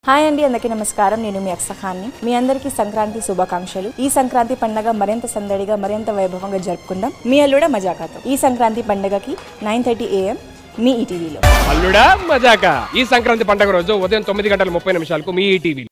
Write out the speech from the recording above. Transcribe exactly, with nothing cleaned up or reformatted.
Hi అండి, అందరికీ నమస్కారం. నేను మీ అక్సఖాన్ని. మీ అందరికీ సంక్రాంతి శుభాకాంక్షలు. ఈ సంక్రాంతి పండుగ మరింత సందడిగా మరింత వైభవంగా జరుపుకుందాం మీ అల్లుడా మజాకాతో. ఈ సంక్రాంతి పండుగకి నైన్ థర్టీ ఏఎం మీ ఈటీవీలో. అల్లుడా మజాకా ఈ సంక్రాంతి పండుగ రోజు ఉదయం తొమ్మిది గంటల ముప్పై నిమిషాలకు మీ ఈటీవీ.